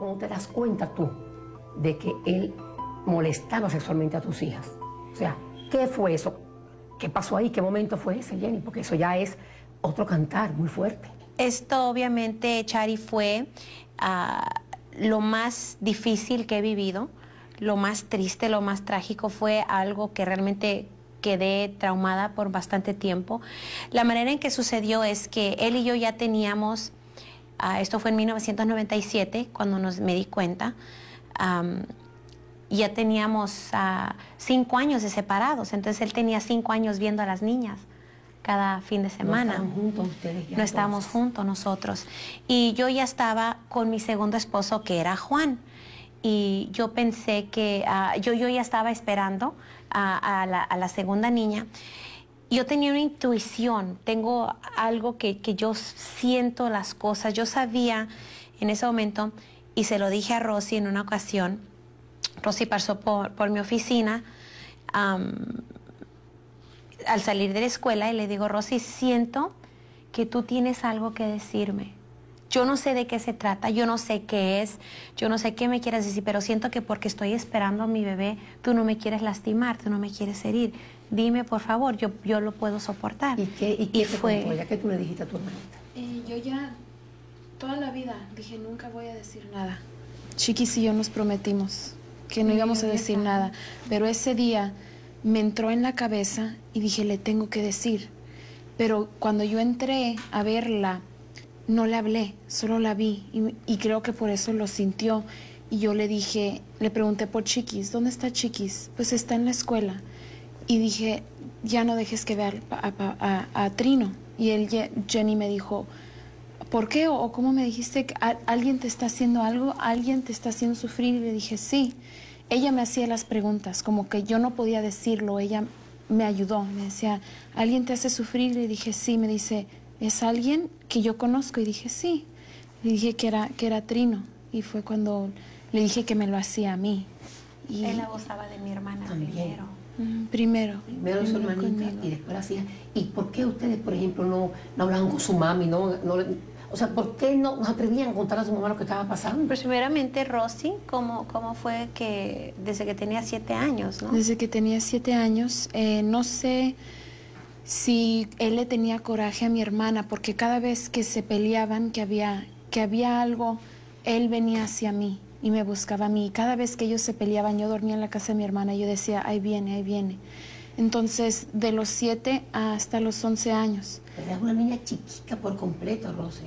¿Cómo te das cuenta tú de que él molestaba sexualmente a tus hijas? O sea, ¿qué fue eso? ¿Qué pasó ahí? ¿Qué momento fue ese, Jenny? Porque eso ya es otro cantar muy fuerte. Esto obviamente, Chari, fue lo más difícil que he vivido, lo más triste, lo más trágico. Fue algo que realmente quedé traumada por bastante tiempo. La manera en que sucedió es que él y yo ya teníamos, esto fue en 1997, cuando me di cuenta, ya teníamos 5 años de separados. Entonces él tenía 5 años viendo a las niñas cada fin de semana. No estaban juntos ustedes ya. No estábamos juntos nosotros. Y yo ya estaba con mi segundo esposo, que era Juan. Y yo pensé que yo ya estaba esperando a la segunda niña. Yo tenía una intuición, tengo algo que yo siento las cosas. Yo sabía en ese momento, y se lo dije a Rosy en una ocasión. Rosy pasó por mi oficina al salir de la escuela y le digo: Rosy, siento que tú tienes algo que decirme. Yo no sé de qué se trata, yo no sé qué es, yo no sé qué me quieres decir, pero siento que porque estoy esperando a mi bebé, tú no me quieres lastimar, tú no me quieres herir. Dime, por favor, yo lo puedo soportar. ¿Y qué te contó? Ya que tú le dijiste a tu hermanita. Yo ya toda la vida dije, nunca voy a decir nada. Chiquis y yo nos prometimos que no íbamos a decir nada, pero ese día me entró en la cabeza y dije, le tengo que decir. Pero cuando yo entré a verla, no le hablé, solo la vi y creo que por eso lo sintió. Y yo le dije, le pregunté por Chiquis, ¿dónde está Chiquis? Pues está en la escuela. Y dije, ya no dejes que vea a Trino. Y Jenny me dijo, ¿por qué? ¿O cómo me dijiste que alguien te está haciendo algo? ¿Alguien te está haciendo sufrir? Y le dije, sí. Ella me hacía las preguntas, como que yo no podía decirlo. Ella me ayudó, me decía, ¿alguien te hace sufrir? Y le dije, sí. Me dice, ¿es alguien que yo conozco? Y dije, sí. Le dije que era Trino. Y fue cuando le dije que me lo hacía a mí. Y él abusaba de mi hermana también. primero. Primero su hermanita conmigo. Y después hacía. ¿Y por qué ustedes, por ejemplo, no hablaban con su mami? O sea, ¿por qué no se atrevían a contar a su mamá lo que estaba pasando? Pues primeramente, Rosy, ¿cómo fue que desde que tenía 7 años, no? Desde que tenía 7 años, no sé si él le tenía coraje a mi hermana, porque cada vez que se peleaban, que había algo, él venía hacia mí y me buscaba a mí. Cada vez que ellos se peleaban, yo dormía en la casa de mi hermana y yo decía, ahí viene, ahí viene. Entonces, de los 7 hasta los 11 años. Era una niña chiquita por completo, Rosy.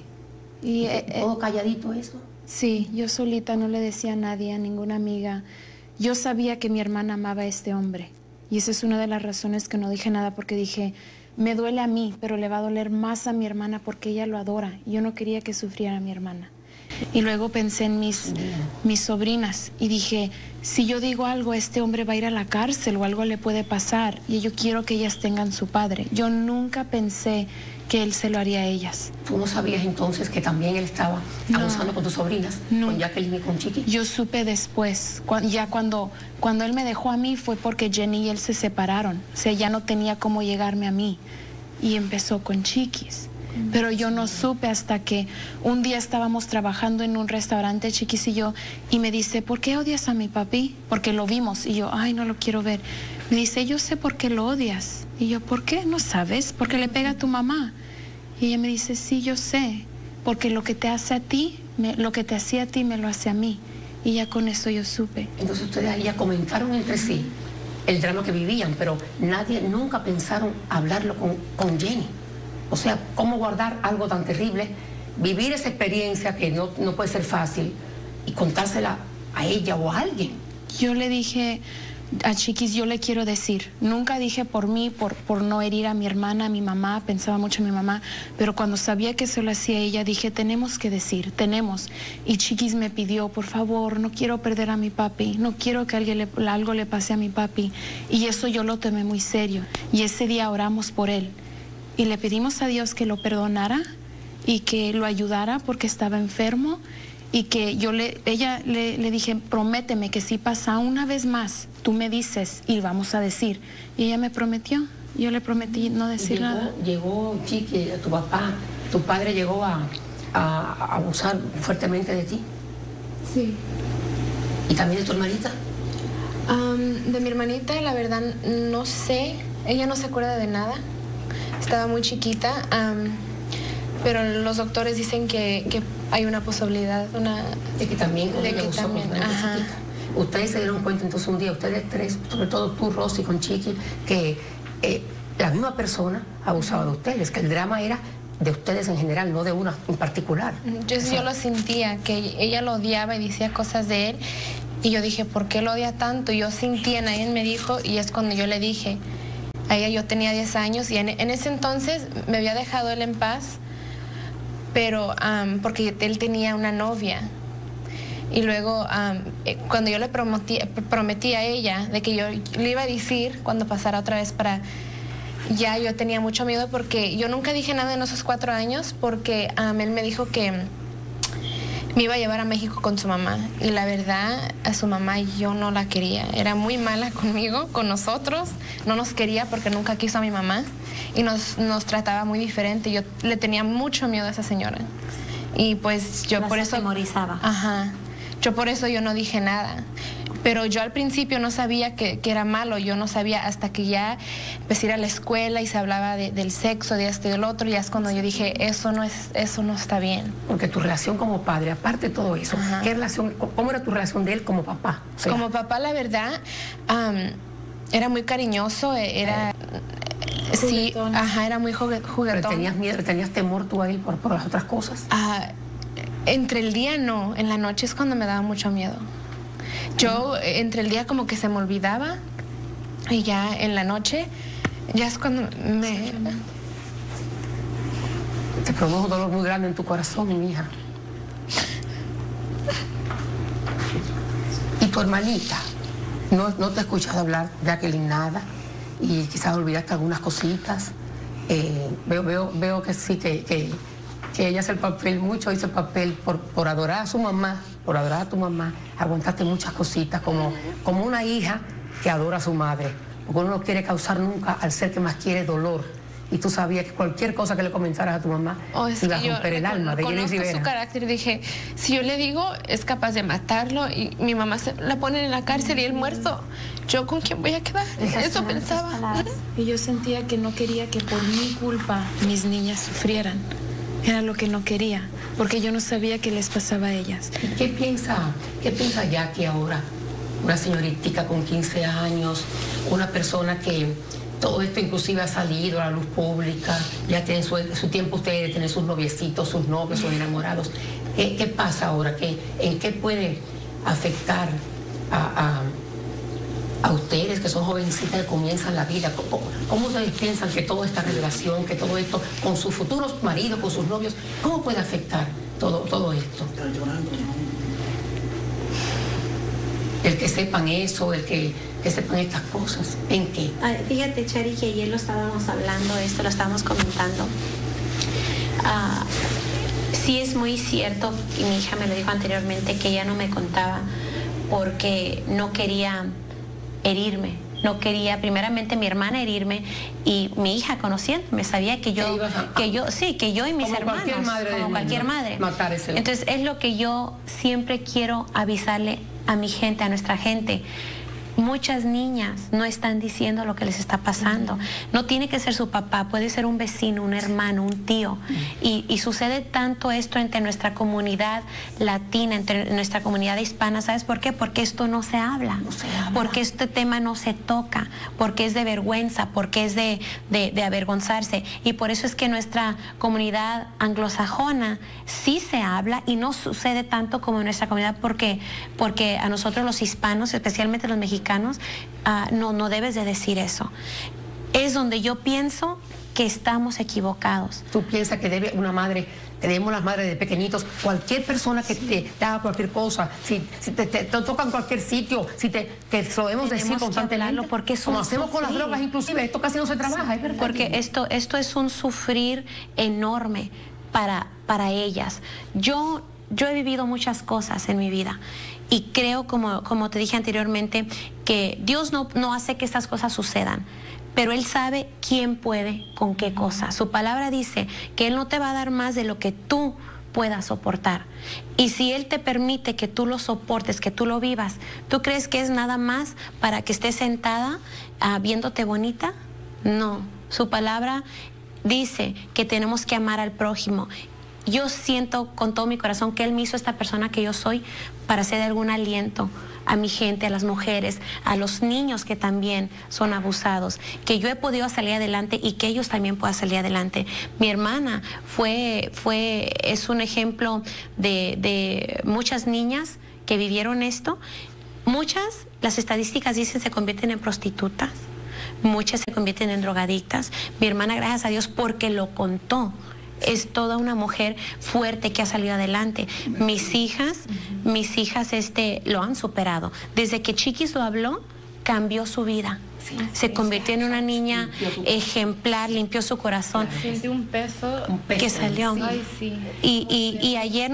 Y todo calladito eso. Sí, yo solita no le decía a nadie, a ninguna amiga. Yo sabía que mi hermana amaba a este hombre. Y esa es una de las razones que no dije nada, porque dije, me duele a mí, pero le va a doler más a mi hermana porque ella lo adora. Y yo no quería que sufriera mi hermana. Y luego pensé en mis sobrinas y dije, si yo digo algo, este hombre va a ir a la cárcel o algo le puede pasar. Y yo quiero que ellas tengan su padre. Yo nunca pensé que él se lo haría a ellas. ¿Tú no sabías entonces que también él estaba abusando con tus sobrinas? No. Con Jacqueline y con Chiqui. Yo supe después, cuando él me dejó a mí fue porque Jenny y él se separaron. O sea, ya no tenía cómo llegarme a mí. Y empezó con Chiquis. Pero yo no supe hasta que un día estábamos trabajando en un restaurante, Chiquis y yo, y me dice, ¿por qué odias a mi papi? Porque lo vimos. Y yo, ay, no lo quiero ver. Me dice, yo sé por qué lo odias. Y yo, ¿por qué? ¿No sabes? Porque le pega a tu mamá. Y ella me dice, sí, yo sé. Porque lo que te hace a ti, lo que te hacía a ti, me lo hace a mí. Y ya con eso yo supe. Entonces ustedes ahí ya comentaron entre sí el drama que vivían, pero nunca pensaron hablarlo con Jenny. O sea, cómo guardar algo tan terrible, vivir esa experiencia que no puede ser fácil y contársela a ella o a alguien. Yo le dije a Chiquis, yo le quiero decir, nunca dije por mí, por no herir a mi hermana, a mi mamá, pensaba mucho en mi mamá, pero cuando sabía que se lo hacía a ella, dije, tenemos que decir, tenemos. Y Chiquis me pidió, por favor, no quiero perder a mi papi, no quiero que algo le pase a mi papi. Y eso yo lo tomé muy serio. Y ese día oramos por él. Y le pedimos a Dios que lo perdonara y que lo ayudara porque estaba enfermo y que ella le dije, prométeme que si pasa una vez más, tú me dices y vamos a decir. Y ella me prometió, yo le prometí no decir nada. Llegó Chiqui, tu padre llegó a abusar fuertemente de ti. Sí. ¿Y también de tu hermanita? De mi hermanita, la verdad, no sé. Ella no se acuerda de nada. Estaba muy chiquita. Pero los doctores dicen que hay una posibilidad, de que también de que también, ajá. Ustedes se dieron cuenta entonces un día, ustedes tres, sobre todo tú, Rosy, con Chiqui, que la misma persona abusaba de ustedes, que el drama era de ustedes en general, no de una en particular. Yo lo sentía, que ella lo odiaba y decía cosas de él, y yo dije, ¿por qué lo odia tanto? Y yo sentía, nadie me dijo, y es cuando yo le dije, a ella yo tenía 10 años, y en ese entonces me había dejado él en paz, pero porque él tenía una novia. Y luego, cuando yo le prometí a ella de que yo le iba a decir cuando pasara otra vez para... Ya yo tenía mucho miedo porque yo nunca dije nada en esos 4 años porque él me dijo que me iba a llevar a México con su mamá. Y la verdad, a su mamá yo no la quería. Era muy mala conmigo, con nosotros. No nos quería porque nunca quiso a mi mamá. Y nos trataba muy diferente. Yo le tenía mucho miedo a esa señora. Y pues yo por eso... atemorizaba. Ajá. Yo por eso yo no dije nada. Pero yo al principio no sabía que era malo, yo no sabía hasta que ya empecé a ir a la escuela y se hablaba del sexo, de esto y del otro, y ya es cuando yo dije, eso no está bien. Porque tu relación como padre, aparte de todo eso, Ajá. ¿Cómo era tu relación de él como papá? O sea, Como papá, la verdad, era muy cariñoso, sí, ajá, era muy juguetón. ¿Pero tenías miedo, tenías temor tú a él por las otras cosas? Entre el día no, en la noche es cuando me daba mucho miedo. Yo entre el día como que se me olvidaba y ya en la noche ya es cuando me... Te produjo un dolor muy grande en tu corazón, mi hija. ¿Y tu hermanita? ¿No te he escuchado hablar de Jacqueline nada? Y quizás olvidaste algunas cositas. Veo que sí, que ella hace el papel, mucho hizo el papel por adorar a su mamá, por adorar a tu mamá, aguantaste muchas cositas como una hija que adora a su madre, porque uno no quiere causar nunca al ser que más quiere dolor. Y tú sabías que cualquier cosa que le comentaras a tu mamá iba a romper el alma de Jenny Rivera. Conozco su carácter, dije, si yo le digo, es capaz de matarlo y mi mamá la pone en la cárcel y él muerto. ¿Yo con quién voy a quedar? Eso pensaba. Y yo sentía que no quería que por mi culpa mis niñas sufrieran. Era lo que no quería, porque yo no sabía qué les pasaba a ellas. ¿Y qué piensa Jackie ahora? Una señoritica con 15 años, una persona que todo esto inclusive ha salido a la luz pública, ya tienen su tiempo ustedes, tienen sus noviecitos, sus novios, sus enamorados. ¿Qué pasa ahora? ¿En qué puede afectar a ustedes que son jovencitas que comienzan la vida? ¿Cómo ustedes piensan que toda esta revelación, que todo esto, con sus futuros maridos, con sus novios, cómo puede afectar todo esto? El que sepan eso, el que sepan estas cosas, ¿en qué? Fíjate, Chari, que ayer lo estábamos hablando, lo estábamos comentando. Sí es muy cierto, y mi hija me lo dijo anteriormente, que ella no me contaba porque no quería herirme. No quería, primeramente, mi hermana herirme y mi hija conociéndome, sabía que yo y mis hermanos, como cualquier madre. Entonces, es lo que yo siempre quiero avisarle a mi gente, a nuestra gente. Muchas niñas no están diciendo lo que les está pasando. No tiene que ser su papá, puede ser un vecino, un hermano, un tío. Y sucede tanto esto entre nuestra comunidad latina, entre nuestra comunidad hispana. ¿Sabes por qué? Porque esto no se habla. Porque este tema no se toca, porque es de vergüenza, porque es de avergonzarse. Y por eso es que nuestra comunidad anglosajona sí se habla y no sucede tanto como en nuestra comunidad, porque a nosotros los hispanos, especialmente los mexicanos, no debes de decir eso. Es donde yo pienso que estamos equivocados. ¿Tú piensas que debe una madre, debemos las madres de pequeñitos, cualquier persona que te haga cualquier cosa, si te tocan cualquier sitio, que se lo debemos decir constantemente? Porque como hacemos con las drogas, inclusive, esto casi no se trabaja, es verdad. Porque esto es un sufrir enorme para ellas. Yo he vivido muchas cosas en mi vida. Y creo, como te dije anteriormente, que Dios no hace que estas cosas sucedan, pero Él sabe quién puede con qué cosa. Su palabra dice que Él no te va a dar más de lo que tú puedas soportar. Y si Él te permite que tú lo soportes, que tú lo vivas, ¿tú crees que es nada más para que estés sentada viéndote bonita? No, su palabra dice que tenemos que amar al prójimo. Yo siento con todo mi corazón que Él me hizo esta persona que yo soy para ser de algún aliento a mi gente, a las mujeres, a los niños que también son abusados, que yo he podido salir adelante y que ellos también puedan salir adelante. Mi hermana es un ejemplo de muchas niñas que vivieron esto. Muchas, las estadísticas dicen, se convierten en prostitutas, muchas se convierten en drogadictas. Mi hermana, gracias a Dios, porque lo contó, es toda una mujer fuerte que ha salido adelante. Mis hijas lo han superado. Desde que Chiquis lo habló, cambió su vida. Sí, se convirtió en una niña ejemplar, limpió su corazón. Siente un peso que salió. Sí. Ay, sí. Y ayer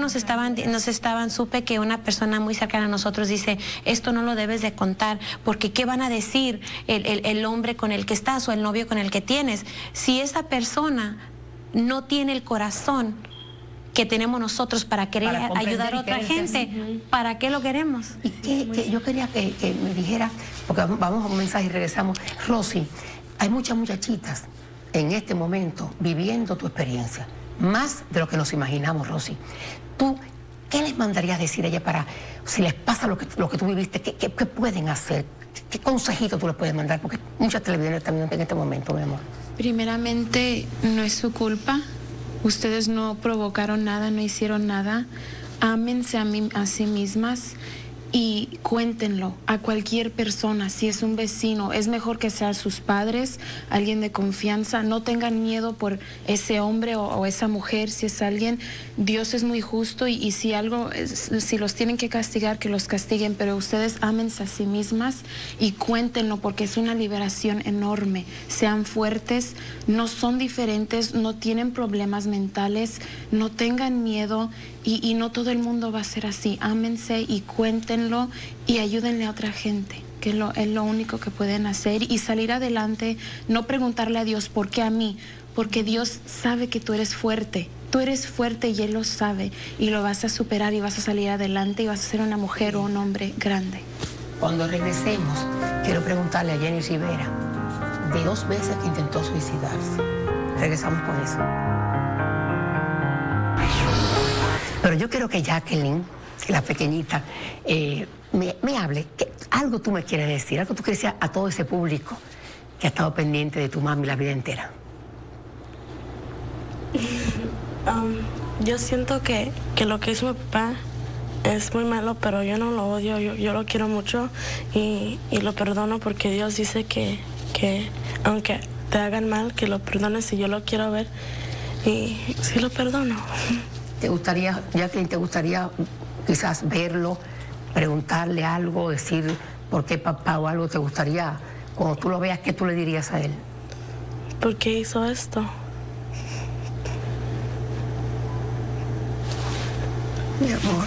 supe que una persona muy cercana a nosotros dice, esto no lo debes de contar, porque ¿qué van a decir el hombre con el que estás o el novio con el que tienes? Si esa persona no tiene el corazón que tenemos nosotros para querer ayudar a otra gente, ¿para qué lo queremos? Y que yo quería que me dijera, porque vamos a un mensaje y regresamos. Rosy, hay muchas muchachitas en este momento viviendo tu experiencia, más de lo que nos imaginamos, Rosy. ¿Tú qué les mandarías decir a ella para, si les pasa lo que tú viviste, qué pueden hacer? ¿Qué consejito tú les puedes mandar? Porque muchas televisiones también en este momento, mi amor. Primeramente, no es su culpa. Ustedes no provocaron nada, no hicieron nada. Ámense a sí mismas y cuéntenlo a cualquier persona. Si es un vecino, es mejor que sean sus padres, alguien de confianza. No tengan miedo por ese hombre o esa mujer. Si es alguien, Dios es muy justo y si si los tienen que castigar, que los castiguen, pero ustedes ámense a sí mismas y cuéntenlo, porque es una liberación enorme. Sean fuertes, no son diferentes, no tienen problemas mentales, no tengan miedo. Y no todo el mundo va a ser así. Ámense y cuéntenlo y ayúdenle a otra gente, que es lo único que pueden hacer, y salir adelante. No preguntarle a Dios por qué a mí, porque Dios sabe que tú eres fuerte. Tú eres fuerte y Él lo sabe, y lo vas a superar y vas a salir adelante y vas a ser una mujer o un hombre grande. Cuando regresemos, quiero preguntarle a Jenny Rivera de 2 veces que intentó suicidarse. Regresamos con eso. Pero yo quiero que Jacqueline, la pequeñita, me hable. Algo tú me quieres decir, algo tú quieres decir a todo ese público que ha estado pendiente de tu mami la vida entera. Yo siento que lo que hizo mi papá es muy malo, pero yo no lo odio, yo lo quiero mucho y lo perdono, porque Dios dice que aunque te hagan mal, que lo perdones, y yo lo quiero ver y sí lo perdono. ¿Te gustaría, Jacqueline, quizás verlo, preguntarle algo, decir por qué papá o algo? ¿Te gustaría, cuando tú lo veas, qué tú le dirías a él? ¿Por qué hizo esto? Mi amor.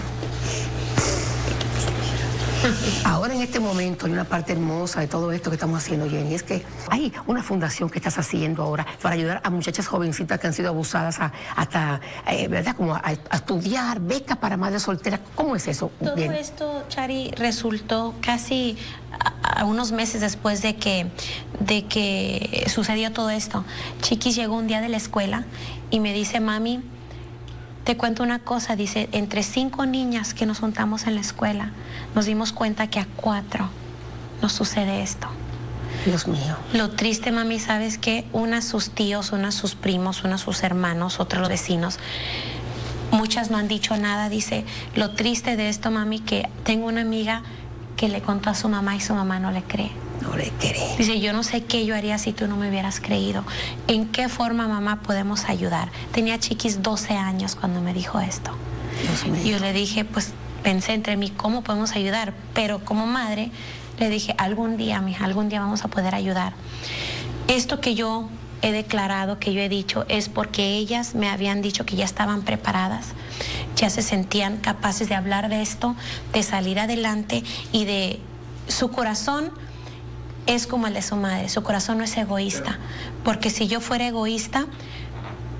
Ahora en este momento hay una parte hermosa de todo esto que estamos haciendo, Jenny, es que hay una fundación que estás haciendo ahora para ayudar a muchachas jovencitas que han sido abusadas hasta ¿verdad? Como a estudiar, becas para madres solteras. ¿Cómo es eso? Todo esto, Chari, resultó casi a unos meses después de que sucedió todo esto. Chiquis llegó un día de la escuela y me dice, mami, te cuento una cosa, dice, entre 5 niñas que nos juntamos en la escuela, nos dimos cuenta que a 4 nos sucede esto. Dios mío. Lo triste, mami, ¿sabes qué? Unas sus tíos, unas sus primos, unas sus hermanos, otros los vecinos. Muchas no han dicho nada, dice. Lo triste de esto, mami, que tengo una amiga que le contó a su mamá y su mamá no le cree. No le cree. Dice, yo no sé qué yo haría si tú no me hubieras creído. ¿En qué forma, mamá, podemos ayudar? Tenía Chiquis 12 años cuando me dijo esto. Dios mío. Yo le dije, pues pensé entre mí, ¿cómo podemos ayudar? Pero como madre, le dije, algún día, mija, algún día vamos a poder ayudar. Esto que yo he declarado, que yo he dicho, es porque ellas me habían dicho que ya estaban preparadas, ya se sentían capaces de hablar de esto, de salir adelante, y de su corazón es como el de su madre. Su corazón no es egoísta, porque si yo fuera egoísta,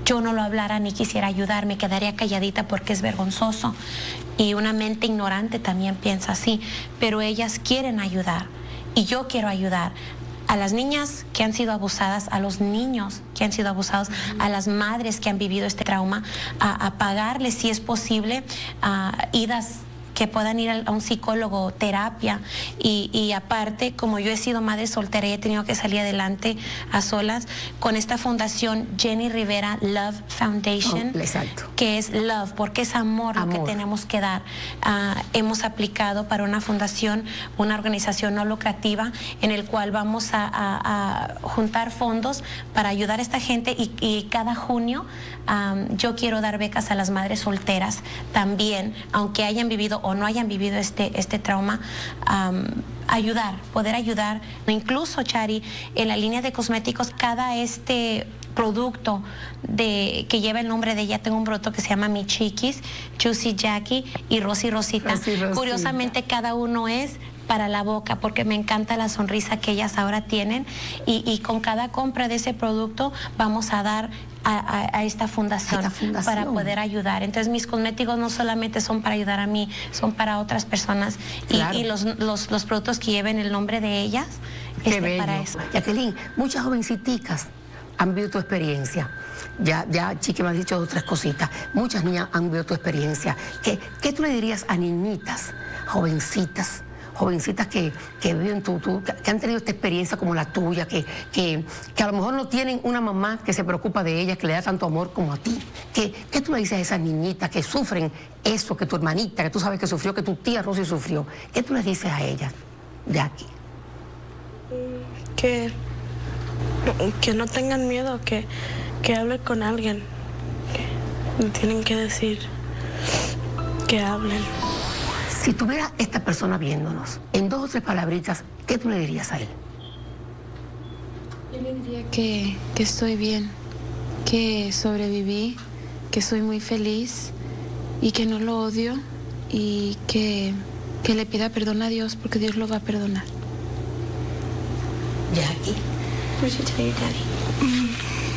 yo no lo hablara ni quisiera ayudar, me quedaría calladita porque es vergonzoso. Y una mente ignorante también piensa así, pero ellas quieren ayudar y yo quiero ayudar a las niñas que han sido abusadas, a los niños que han sido abusados, a las madres que han vivido este trauma, a pagarles, si es posible, idas que puedan ir a un psicólogo, terapia, y aparte, como yo he sido madre soltera y he tenido que salir adelante a solas, con esta fundación Jenny Rivera Love Foundation, que es love, porque es amor lo que tenemos que dar. Hemos aplicado para una fundación, una organización no lucrativa, en el cual vamos a juntar fondos para ayudar a esta gente, y cada junio yo quiero dar becas a las madres solteras también, aunque hayan vivido o no hayan vivido este trauma, poder ayudar. Incluso, Chari, en la línea de cosméticos, cada producto que lleva el nombre de ella, tengo un producto que se llama Mi Chiquis, Juicy Jackie y Rosy Rosita. Curiosamente, cada uno es para la boca, porque me encanta la sonrisa que ellas ahora tienen, y con cada compra de ese producto vamos a dar a esta fundación para poder ayudar. Entonces mis cosméticos no solamente son para ayudar a mí, son para otras personas, y los productos que lleven el nombre de ellas para eso. Jacqueline, muchas jovenciticas han vivido tu experiencia. Ya Chiqui me ha dicho otras cositas. Muchas niñas han vivido tu experiencia. ¿Qué tú le dirías a niñitas, jovencitas que viven que han tenido esta experiencia como la tuya, que a lo mejor no tienen una mamá que se preocupa de ellas, que le da tanto amor como a ti? ¿Qué tú le dices a esas niñitas que sufren eso, que tu hermanita, que tú sabes que sufrió, que tu tía Rosy sufrió? ¿Qué tú les dices a ellas, Jackie? Que no tengan miedo, que hablen con alguien. Tienen que decir que hablen. Si tuviera esta persona viéndonos, en 2 o 3 palabritas, ¿qué tú le dirías a él? Yo le diría que estoy bien, que sobreviví, que soy muy feliz y que no lo odio, y que le pida perdón a Dios, porque Dios lo va a perdonar. Jackie. What did you tell your daddy?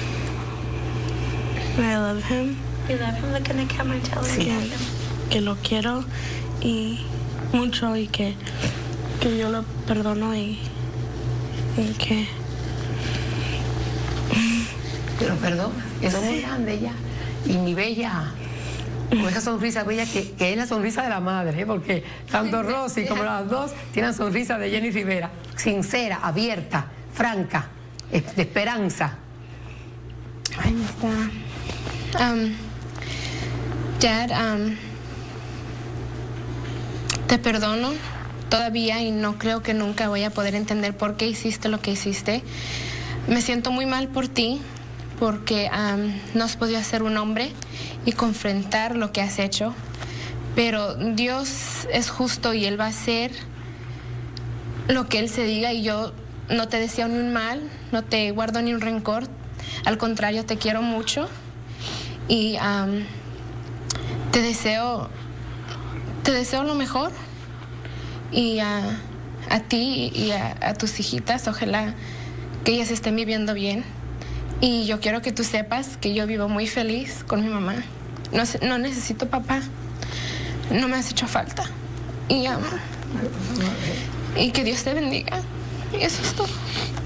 I love him. You love him? Look in the camera and tell him you love him. Que lo quiero y mucho, y que yo lo perdono, y que... Te lo perdono. Eso es muy grande ya. Y mi bella, con esa sonrisa bella que es la sonrisa de la madre, porque tanto Rosy como las dos tienen sonrisa de Jenny Rivera, sincera, abierta, franca, de esperanza. Ahí está. Dad, te perdono todavía, y no creo que nunca voy a poder entender por qué hiciste lo que hiciste. Me siento muy mal por ti, porque no has podido ser un hombre y confrontar lo que has hecho. Pero Dios es justo y Él va a hacer lo que Él se diga, y yo no te deseo ni un mal, no te guardo ni un rencor. Al contrario, te quiero mucho, y te deseo lo mejor, y a ti y a tus hijitas, ojalá que ellas estén viviendo bien. Y yo quiero que tú sepas que yo vivo muy feliz con mi mamá. No necesito papá, no me has hecho falta, y que Dios te bendiga, y eso es todo.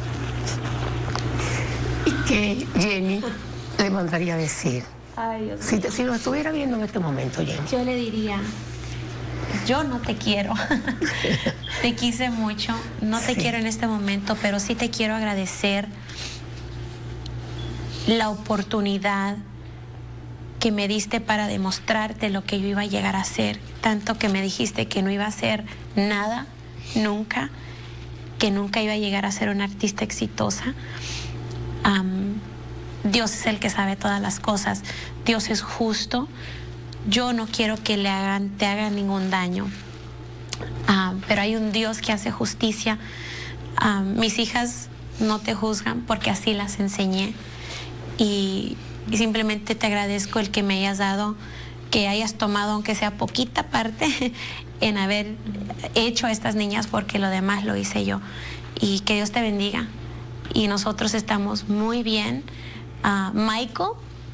¿Y qué Jenny le mandaría decir? Ay, Dios mío. Si lo estuviera viendo en este momento, Jenny. Yo le diría: yo no te quiero. Te quise mucho, no te quiero en este momento, pero sí te quiero agradecer la oportunidad que me diste para demostrarte lo que yo iba a llegar a ser. Tanto que me dijiste que no iba a hacer nada, nunca, que nunca iba a llegar a ser una artista exitosa. Dios es el que sabe todas las cosas. Dios es justo. Yo no quiero que te hagan ningún daño. Pero hay un Dios que hace justicia. Mis hijas no te juzgan porque así las enseñé. Y simplemente te agradezco el que me hayas dado, que hayas tomado, aunque sea poquita parte, en haber hecho a estas niñas, porque lo demás lo hice yo. Y que Dios te bendiga. Y nosotros estamos muy bien. Michael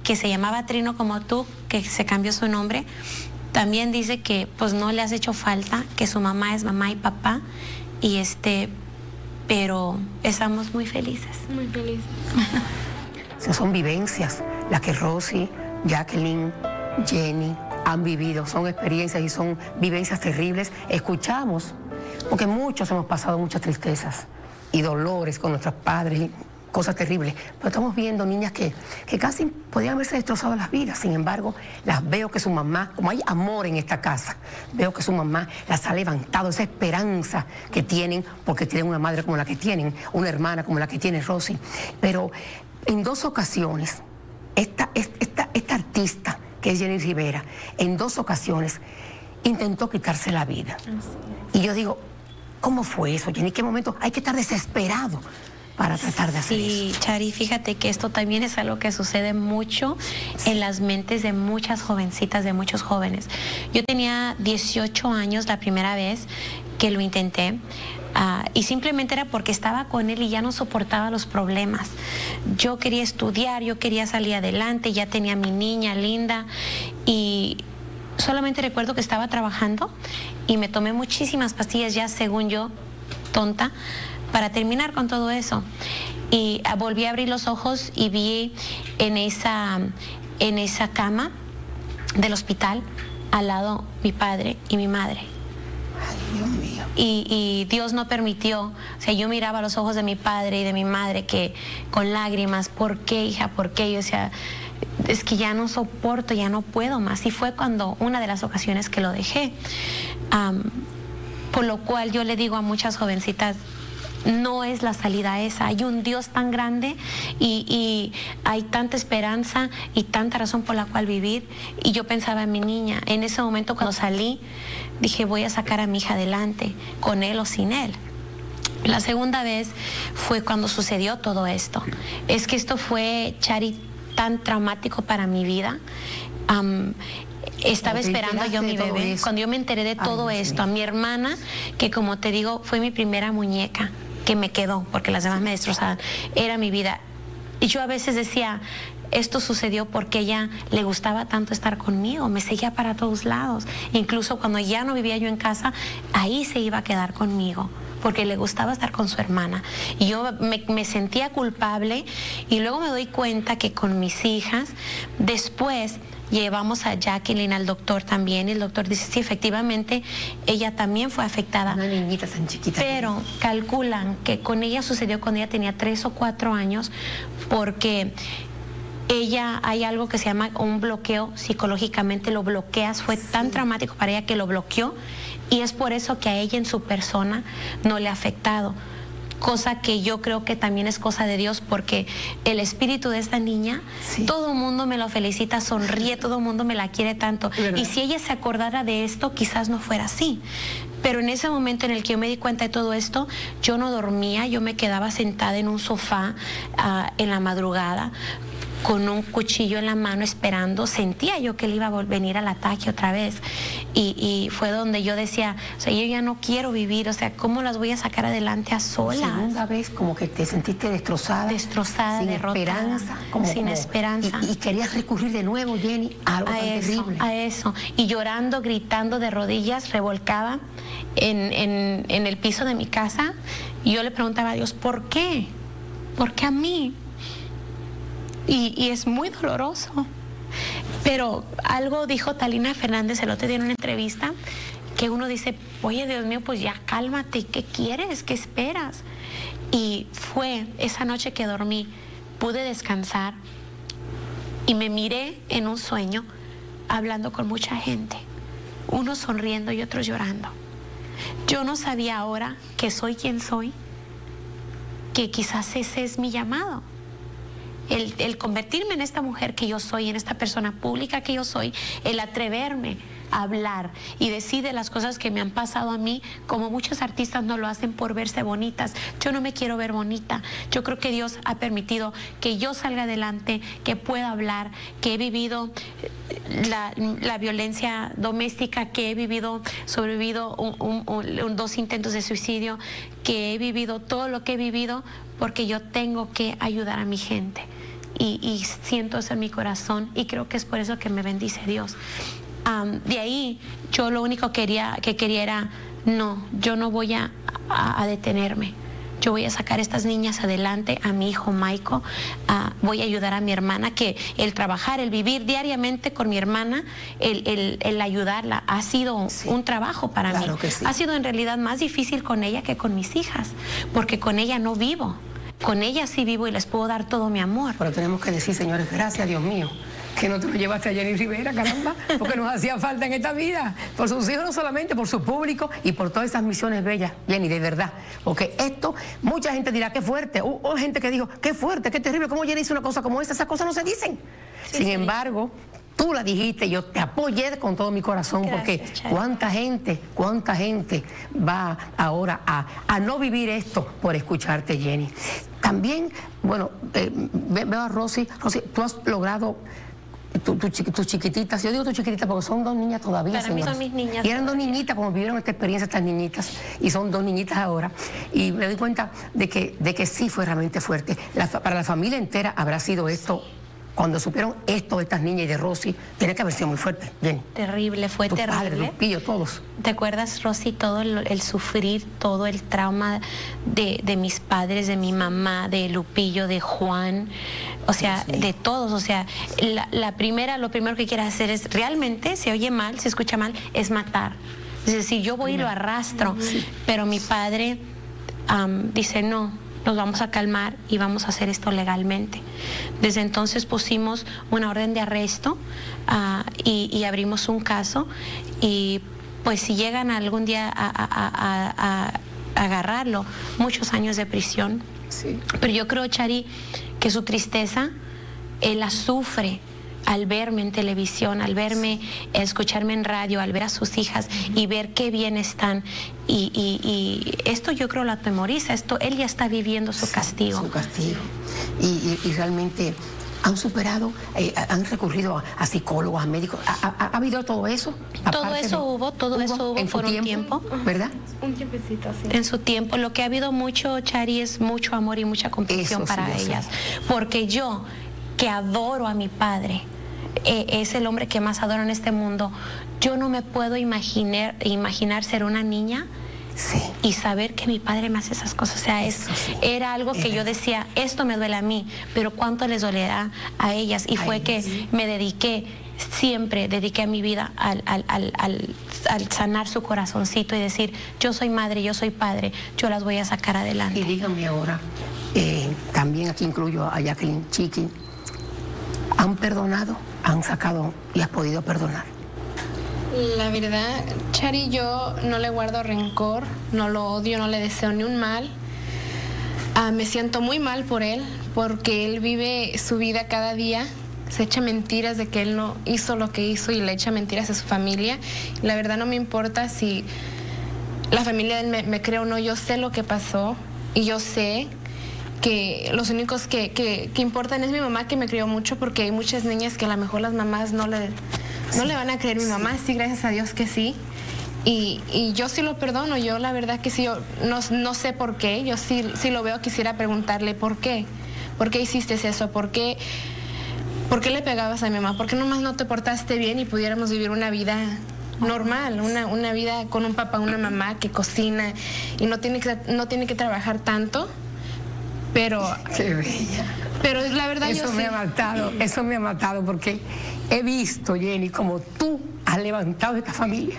que se llamaba Trino como tú, que se cambió su nombre, también dice que pues no le has hecho falta, que su mamá es mamá y papá, y pero estamos muy felices. Muy felices. Son vivencias las que Rosy, Jacqueline, Jenny han vivido, son experiencias y son vivencias terribles. Escuchamos, porque muchos hemos pasado muchas tristezas y dolores con nuestros padres y cosas terribles, pero estamos viendo niñas que casi podían haberse destrozado las vidas. Sin embargo, las veo que su mamá, como hay amor en esta casa, veo que su mamá las ha levantado, esa esperanza que tienen, porque tienen una madre como la que tienen, una hermana como la que tiene Rosy. Pero en 2 ocasiones, esta artista, que es Jenny Rivera, en 2 ocasiones intentó quitarse la vida. Y yo digo, ¿cómo fue eso, Jenny? ¿En qué momento hay que estar desesperado para tratar de hacer eso? Sí, Chari, fíjate que esto también es algo que sucede mucho en las mentes de muchas jovencitas, de muchos jóvenes. Yo tenía 18 años la primera vez que lo intenté. Y simplemente era porque estaba con él y ya no soportaba los problemas. Yo quería estudiar, yo quería salir adelante, ya tenía a mi niña linda y solamente recuerdo que estaba trabajando y me tomé muchísimas pastillas ya, según yo, tonta, para terminar con todo eso. Y volví a abrir los ojos y vi en esa cama del hospital al lado mi padre y mi madre. Ay, Dios mío. Y Dios no permitió, o sea, yo miraba a los ojos de mi padre y de mi madre que con lágrimas, ¿por qué, hija? ¿Por qué? Yo decía, es que ya no soporto, ya no puedo más. Y fue cuando una de las ocasiones que lo dejé. Por lo cual yo le digo a muchas jovencitas, no es la salida esa. Hay un Dios tan grande y hay tanta esperanza y tanta razón por la cual vivir. Y yo pensaba en mi niña. En ese momento cuando salí, dije, voy a sacar a mi hija adelante, con él o sin él. La segunda vez fue cuando sucedió todo esto. Es que esto fue, Chari, tan traumático para mi vida. Estaba esperando yo mi bebé. Cuando yo me enteré de todo esto, a mi hermana, que como te digo, fue mi primera muñeca, que me quedó, porque las demás me destrozaban, era mi vida. Y yo a veces decía, esto sucedió porque ella le gustaba tanto estar conmigo, me seguía para todos lados. Incluso cuando ya no vivía yo en casa, ahí se iba a quedar conmigo, porque le gustaba estar con su hermana. Y yo me sentía culpable y luego me doy cuenta que con mis hijas, después llevamos a Jacqueline al doctor también y el doctor dice, sí, efectivamente, ella también fue afectada. Una niñita tan chiquita. Pero calculan que con ella sucedió cuando ella tenía 3 o 4 años, porque ella, hay algo que se llama un bloqueo psicológicamente, lo bloqueas, fue tan traumático para ella que lo bloqueó y es por eso que a ella en su persona no le ha afectado. Cosa que yo creo que también es cosa de Dios, porque el espíritu de esta niña, todo el mundo me lo felicita, sonríe, todo el mundo me la quiere tanto. Y si ella se acordara de esto, quizás no fuera así. Pero en ese momento en el que yo me di cuenta de todo esto, yo no dormía, yo me quedaba sentada en un sofá en la madrugada, con un cuchillo en la mano esperando. Sentía yo que él iba a venir al ataque otra vez y fue donde yo decía, o sea, yo ya no quiero vivir, o sea, ¿cómo las voy a sacar adelante a solas? Segunda vez como que te sentiste destrozada, sin esperanza, sin esperanza. Y querías recurrir de nuevo, Jenny, a algo tan terrible. A eso, y llorando, gritando de rodillas, revolcada en el piso de mi casa. Y yo le preguntaba a Dios, ¿por qué? ¿Por qué a mí? Y es muy doloroso. Pero algo dijo Talina Fernández el otro día en una entrevista, que uno dice, oye, Dios mío, pues ya cálmate, ¿qué quieres? ¿Qué esperas? Y fue esa noche que dormí, pude descansar y me miré en un sueño hablando con mucha gente, unos sonriendo y otros llorando. Yo no sabía ahora que soy quien soy, que quizás ese es mi llamado. El convertirme en esta mujer que yo soy, en esta persona pública que yo soy, el atreverme a hablar y decir de las cosas que me han pasado a mí, como muchos artistas no lo hacen por verse bonitas. Yo no me quiero ver bonita. Yo creo que Dios ha permitido que yo salga adelante, que pueda hablar, que he vivido la violencia doméstica, que he vivido, sobrevivido 2 intentos de suicidio, que he vivido todo lo que he vivido, porque yo tengo que ayudar a mi gente. y siento eso en mi corazón y creo que es por eso que me bendice Dios. De ahí yo lo único que quería era, no, yo no voy a detenerme. Yo voy a sacar a estas niñas adelante, a mi hijo Michael, voy a ayudar a mi hermana, que el trabajar, el vivir diariamente con mi hermana, el ayudarla, ha sido un trabajo para mí. Que sí. Ha sido en realidad más difícil con ella que con mis hijas, porque con ella no vivo. Con ella sí vivo y les puedo dar todo mi amor. Pero tenemos que decir, señores, gracias a Dios mío, que no te lo llevaste a Jenny Rivera, caramba, porque nos hacía falta en esta vida, por sus hijos no solamente, por su público y por todas esas misiones bellas, Jenny, de verdad, porque esto, mucha gente dirá, qué fuerte, o gente que dijo, qué fuerte, qué terrible, cómo Jenny hizo una cosa como esa, esas cosas no se dicen. Sí, sin embargo, tú la dijiste, yo te apoyé con todo mi corazón. Gracias, porque Chari. cuánta gente va ahora a no vivir esto por escucharte, Jenny. También, bueno, veo a Rosy, tú has logrado tus chiquititas, yo digo tus chiquititas porque son 2 niñas todavía. Para mí son mis niñas. Y eran 2 niñitas como vivieron esta experiencia estas niñitas, y son 2 niñitas ahora. Y me doy cuenta de que sí fue realmente fuerte. Para la familia entera habrá sido esto. Cuando supieron esto de estas niñas y de Rosy, tiene que haber sido muy fuerte, Jenny. Terrible, fue terrible. Padre, Lupillo, todos. ¿Te acuerdas, Rosy, todo el sufrir, todo el trauma de mis padres, de mi mamá, de Lupillo, de Juan? O sea, de todos. O sea, lo primero que quieres hacer es realmente, se oye mal, se escucha mal, es matar. Es decir, yo voy y lo arrastro, pero mi padre dice no. Nos vamos a calmar y vamos a hacer esto legalmente. Desde entonces pusimos una orden de arresto y abrimos un caso, y pues si llegan algún día a agarrarlo, muchos años de prisión. Sí. Pero yo creo, Chari, que su tristeza, él la sufre al verme en televisión, al verme, escucharme en radio, al ver a sus hijas y ver qué bien están. Y esto yo creo lo atemoriza, él ya está viviendo su castigo. Su castigo. Y realmente han superado, han recurrido a psicólogos, a médicos. ¿Ha habido todo eso? Todo eso hubo por un tiempo. ¿Verdad? Un tiempecito, sí. En su tiempo. Lo que ha habido mucho, Chari, es mucho amor y mucha comprensión para ellas. Porque yo, que adoro a mi padre, es el hombre que más adoro en este mundo, yo no me puedo imaginar ser una niña y saber que mi padre me hace esas cosas. O sea, era algo que yo decía, esto me duele a mí, pero cuánto les dolerá a ellas. Y fue que me siempre dediqué a mi vida al sanar su corazoncito y decir, yo soy madre, yo soy padre, yo las voy a sacar adelante. Y díganme ahora, también aquí incluyo a Jacqueline, Chiqui, ¿han perdonado? ¿Han sacado y has podido perdonar? La verdad, Chari, yo no le guardo rencor, no lo odio, no le deseo ni un mal. Me siento muy mal por él, porque él vive su vida cada día, se echa mentiras de que él no hizo lo que hizo y le echa mentiras a su familia. La verdad no me importa si la familia de él me cree o no, yo sé lo que pasó y yo sé que los únicos que importan es mi mamá, que me crió mucho, porque hay muchas niñas que a lo mejor las mamás no le van a creer. Mi mamá sí, gracias a Dios que sí. Y yo sí lo perdono, yo la verdad que sí, yo no sé por qué, yo sí lo veo, quisiera preguntarle por qué hiciste eso, por qué le pegabas a mi mamá, por qué nomás no te portaste bien y pudiéramos vivir una vida normal, una vida con un papá, una mamá que cocina y no tiene que trabajar tanto. Pero, qué bella. Pero la verdad eso me ha matado porque he visto, Jenny, como tú has levantado esta familia.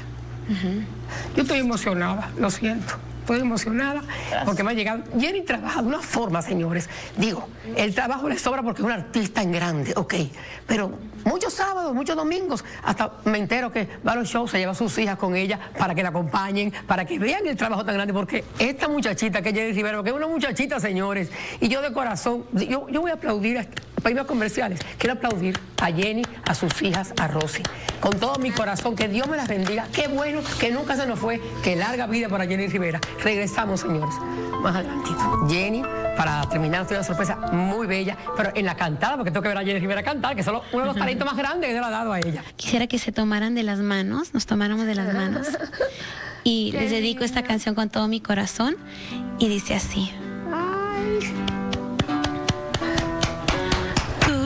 Yo estoy emocionada, lo siento. Estoy emocionada porque me ha llegado. Jenny trabaja de una forma, señores. Digo, el trabajo le sobra porque es una artista en grande, ok. Pero muchos sábados, muchos domingos, hasta me entero que va a los shows, se lleva a sus hijas con ella para que la acompañen, para que vean el trabajo tan grande. Porque esta muchachita que es Jenny Rivera, que es una muchachita, señores, y yo de corazón, yo voy a aplaudir, para irme a comerciales, quiero aplaudir a Jenny, a sus hijas, a Rosy, con todo mi corazón, que Dios me las bendiga. Qué bueno que nunca se nos fue, que larga vida para Jenny Rivera. Regresamos, señores, más adelantito. Jenny, para terminar, estoy una sorpresa muy bella, pero en la cantada, porque tengo que ver a Jenny Rivera cantar, que es uno de los talentos más grandes que Dios le ha dado a ella. Quisiera que se tomaran de las manos, nos tomáramos de las manos, y les dedico esta canción con todo mi corazón, y dice así. Tú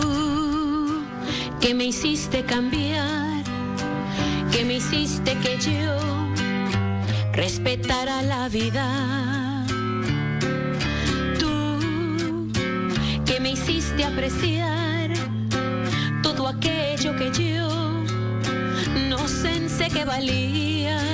que me hiciste cambiar, que me hiciste que yo respetara la vida. Tú, que me hiciste apreciar todo aquello que yo no pensé que valía.